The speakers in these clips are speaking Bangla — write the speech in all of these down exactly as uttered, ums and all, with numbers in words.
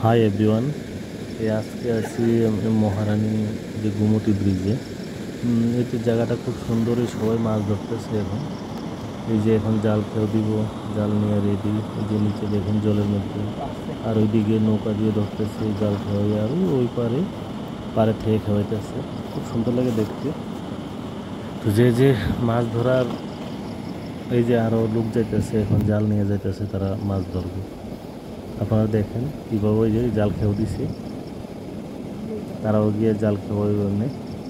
Hi everyone. এই আজকে আছি আমি মহারানী যে গোমতী ব্রিজে। এই তো জায়গাটা খুব সুন্দর, সবাই মাছ ধরতেছে এখন। এই যে এখন জাল খেয়েও দিব, জাল নিয়ে রেডি। এই যে নিচে দেখুন জলের মধ্যে, আর ওইদিকে নৌকা দিয়ে ধরতেছে জাল খেয়ে, আর ওই পারে পারে থেকে খাওয়াইতেছে। খুব সুন্দর লাগে দেখতে। তো যে যে মাছ ধরার, এই যে আরো লোক যাইতেছে এখন জাল নিয়ে যাইতেছে, তারা মাছ ধরবে। আপনারা দেখেন কীভাবে ওই যে জাল খেয়েও দিছে, তারাও গিয়ে জাল খাওয়াই জন্যে।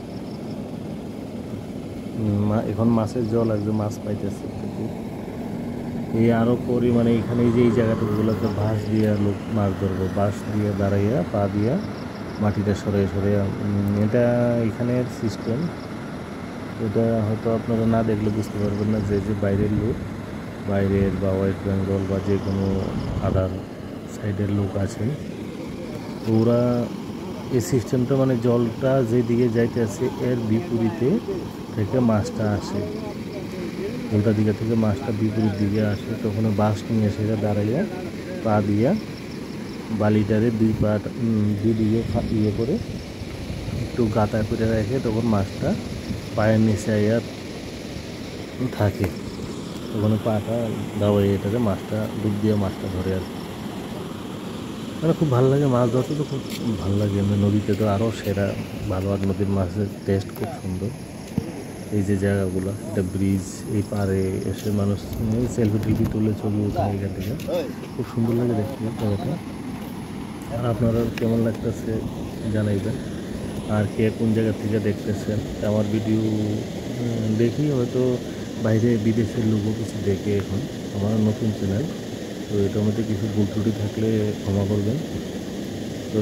এখন মাছের জল একদম মাছ পাইতেছে। এই আরও পরিমাণে এখানে এই যে এই জায়গাটুকুগুলোতে বাঁশ দিয়ে লোক মাছ ধরবো, বাঁশ দিয়ে দাঁড়াইয়া পা দিয়া মাটিটা সরে সরে। এটা এখানের সিস্টেম। এটা হয়তো আপনারা না দেখলে বুঝতে পারবেন না, যে যে বাইরের লোক, বাইরের বা ওয়েস্ট বেঙ্গল বা যে কোনো আদার সাইডের লোক আছেন, ওরা এই সিস্টেমটা, মানে জলটা যেদিকে যাইতে আছে এর বিপরীতে থেকে মাছটা আসে, উল্টা দিকে থেকে মাছটা বিপরীত দিকে আসে। তখন বাঁশ নিয়ে সেটা দাঁড়াইয়া পা দিয়া বালিটারে দুই পা দুই দিকে ইয়ে করে একটু গাতা করে রেখে, তখন মাছটা পায়ের নিচে আইয়া থাকে। তখন পাটা দাওয়াই এটাতে মাছটা ডুব দিয়ে মাছটা ধরে আর কি। মানে খুব ভালো লাগে মাছ ধরতে, তো খুব ভালো লাগে। এমনি নদীতে তো আরও সেরা ভালো, আর নদীর মাছের টেস্ট খুব সুন্দর। এই যে জায়গাগুলো, এটা ব্রিজ, এই পারে এসে মানুষ সেলফি টেলফি তুলে ছবি ওঠে এখান থেকে। খুব সুন্দর লাগে দেখতে জায়গাটা। আর আপনারা কেমন লাগতেছে জানাইবেন, আর কে কোন জায়গা থেকে দেখতেছেন। আমার ভিডিও দেখি হয়তো বাইরে বিদেশের লোকও কিছু দেখে এখন, আমার নতুন চ্যানেল, তো এটার মধ্যে কিছু ভুল ত্রুটি থাকলে ক্ষমা করবেন। তো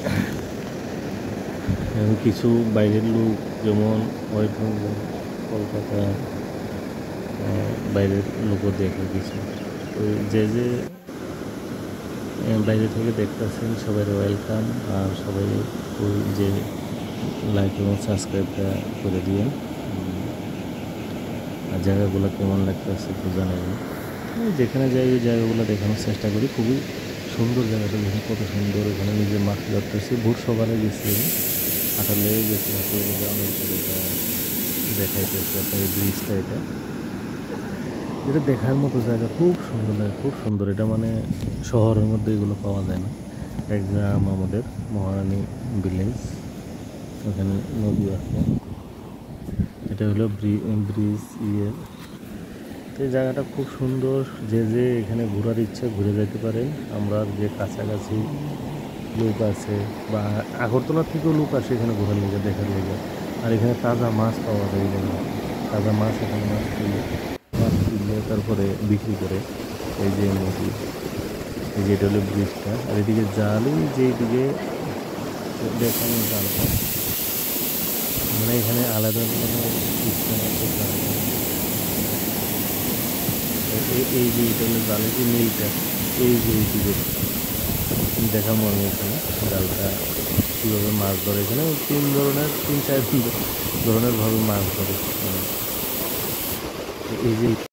কিছু বাইরের লোক, যেমন ওয়েস্ট বেঙ্গল, কলকাতা, বাইরের লোকও দেখে কিছু। তো যে যে বাইরে থেকে দেখতেছেন সবাই ওয়েলকাম, আর সবাই ওই যে লাইক এবং সাবস্ক্রাইবটা করে দিয়েন। আর জায়গাগুলো কেমন লাগতেছে একটু জানাবেন। যেখানে যাই ওই জায়গাগুলো দেখানোর চেষ্টা করি। খুবই সুন্দর জায়গাটা, দেখুন কত সুন্দর। এখানে নিজে মাছ ধরতেছি, ভোর সকালে গেছি আমি, হাঁটালে গেছি, হাঁটলে অনেক এটা দেখাইতেছে আপনার এই ব্রিজটা। এটা এটা দেখার মতো জায়গা, খুব সুন্দর লাগে, খুব সুন্দর। এটা মানে শহরের মধ্যে এগুলো পাওয়া যায় না। এক গ্রাম আমাদের মহারানী ভিলেজ, ওখানে নদী আছে। এটা হলো ব্রিজ ইয়ের। এই জায়গাটা খুব সুন্দর। যে যে এখানে ঘোরার ইচ্ছা ঘুরে যেতে পারেন। আমরা যে কাছাকাছি লোক আছে বা আগরতলার থেকেও লোক আসে এখানে ঘোরার লেগে, দেখার লেগে। আর এখানে তাজা মাছ পাওয়া যায়, তাজা মাছ এখানে মাছ কিনে মাছ কিনলে তারপরে বিক্রি করে। এই যে নদী, এই যে এটা হলো ব্রিজটা। আর এদিকে জালই, যে এইদিকে দেখানো জালটা, মানে এখানে আলাদা কোনো সিস্টেম আছে। এই যে এটা হলো জালের যে মিলটা, এই যে এইদিকে দেখাবো আমি এখানে জালটা কীভাবে মাছ ধরে। এখানে তিন ধরনের তিন চার ধরনের ভাবে মাছ ধরে। এই যে